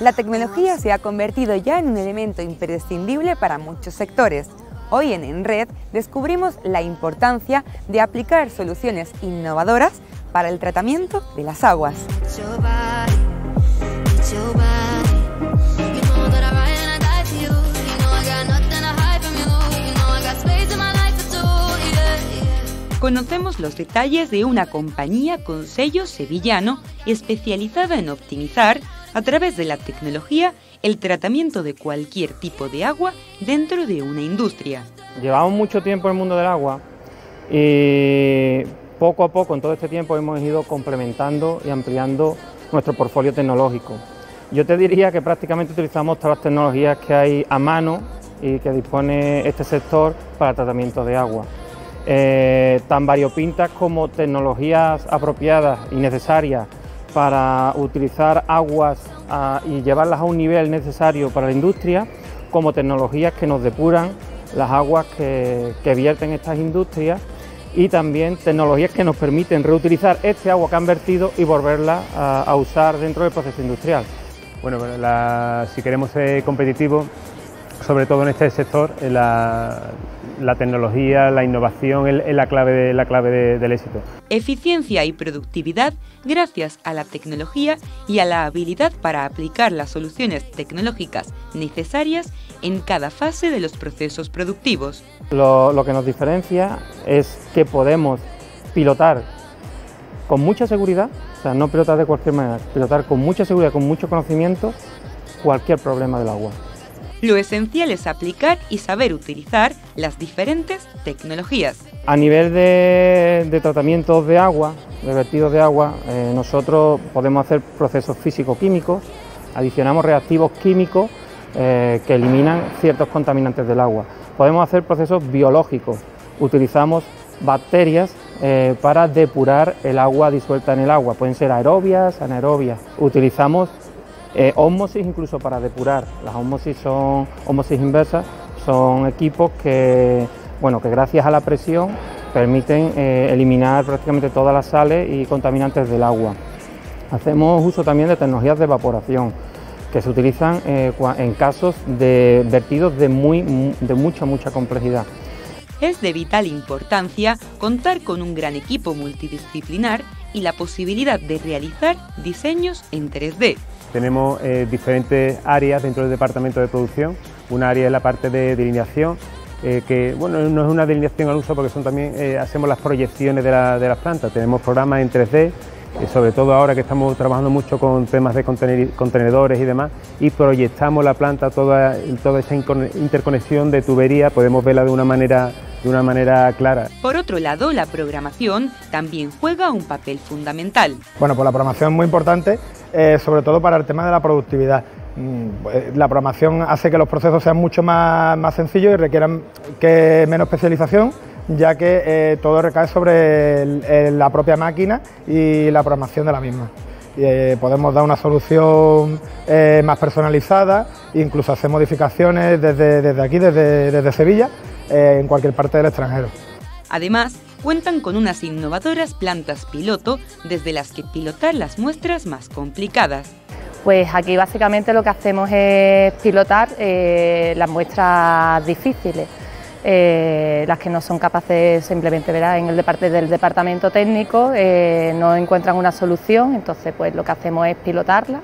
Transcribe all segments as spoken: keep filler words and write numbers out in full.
La tecnología se ha convertido ya en un elemento imprescindible para muchos sectores. Hoy en En Red descubrimos la importancia de aplicar soluciones innovadoras para el tratamiento de las aguas. Conocemos los detalles de una compañía con sello sevillano especializada en optimizar, a través de la tecnología, el tratamiento de cualquier tipo de agua dentro de una industria. Llevamos mucho tiempo en el mundo del agua y poco a poco en todo este tiempo hemos ido complementando y ampliando nuestro portfolio tecnológico. Yo te diría que prácticamente utilizamos todas las tecnologías que hay a mano y que dispone este sector para el tratamiento de agua. Eh, tan variopintas como tecnologías apropiadas y necesarias para utilizar aguas a, y llevarlas a un nivel necesario para la industria, como tecnologías que nos depuran las aguas que, que vierten estas industrias, y también tecnologías que nos permiten reutilizar este agua que han vertido y volverla a, a usar dentro del proceso industrial. Bueno, la, si queremos ser competitivos, sobre todo en este sector, la, la tecnología, la innovación es la clave, de, la clave de, del éxito. Eficiencia y productividad gracias a la tecnología y a la habilidad para aplicar las soluciones tecnológicas necesarias en cada fase de los procesos productivos. Lo, lo que nos diferencia es que podemos pilotar con mucha seguridad, o sea, no pilotar de cualquier manera, pilotar con mucha seguridad, con mucho conocimiento, cualquier problema del agua. Lo esencial es aplicar y saber utilizar las diferentes tecnologías. A nivel de, de tratamientos de agua, de vertidos de agua, eh, nosotros podemos hacer procesos físico-químicos, adicionamos reactivos químicos eh, que eliminan ciertos contaminantes del agua. Podemos hacer procesos biológicos, utilizamos bacterias eh, para depurar el agua disuelta en el agua, pueden ser aerobias, anaerobias. Utilizamos Eh, ósmosis incluso para depurar. Las ósmosis son ósmosis inversas, son equipos que, bueno, que gracias a la presión permiten eh, eliminar prácticamente todas las sales y contaminantes del agua. Hacemos uso también de tecnologías de evaporación que se utilizan eh, en casos de vertidos de, muy, de mucha, mucha complejidad. Es de vital importancia contar con un gran equipo multidisciplinar y la posibilidad de realizar diseños en tres D. Tenemos eh, diferentes áreas dentro del departamento de producción. Una área es la parte de delineación, eh, que bueno, no es una delineación al uso porque son también eh, hacemos las proyecciones de, la, de las plantas. Tenemos programas en tres D, eh, sobre todo ahora que estamos trabajando mucho con temas de contenedores y demás, y proyectamos la planta, toda, toda esta interconexión de tubería, podemos verla de una manera de una manera clara. Por otro lado, la programación también juega un papel fundamental. Bueno, pues la programación es muy importante, eh, sobre todo para el tema de la productividad. La programación hace que los procesos sean mucho más, más sencillos y requieran que menos especialización, ya que eh, todo recae sobre el, el, la propia máquina y la programación de la misma. Y, eh, podemos dar una solución eh, más personalizada, incluso hacer modificaciones desde, desde aquí, desde, desde Sevilla, eh, en cualquier parte del extranjero. Además, cuentan con unas innovadoras plantas piloto desde las que pilotar las muestras más complicadas. Pues aquí básicamente lo que hacemos es pilotar eh, las muestras difíciles, eh, las que no son capaces simplemente, ¿verdad? En el depart- del departamento técnico eh, no encuentran una solución, entonces pues lo que hacemos es pilotarlas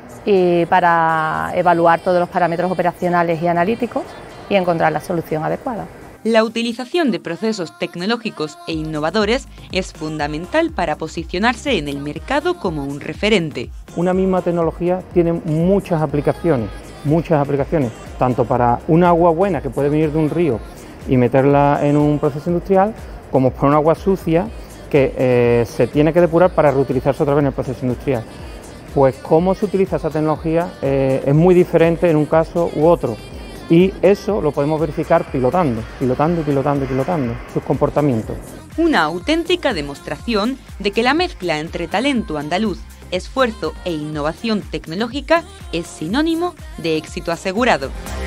y para evaluar todos los parámetros operacionales y analíticos y encontrar la solución adecuada. La utilización de procesos tecnológicos e innovadores es fundamental para posicionarse en el mercado como un referente. Una misma tecnología tiene muchas aplicaciones, muchas aplicaciones, tanto para un agua buena que puede venir de un río y meterla en un proceso industrial, como para un agua sucia que eh, se tiene que depurar para reutilizarse otra vez en el proceso industrial. Pues cómo se utiliza esa tecnología eh, es muy diferente en un caso u otro. Y eso lo podemos verificar pilotando, pilotando, pilotando, pilotando sus comportamientos. Una auténtica demostración de que la mezcla entre talento andaluz, esfuerzo e innovación tecnológica es sinónimo de éxito asegurado.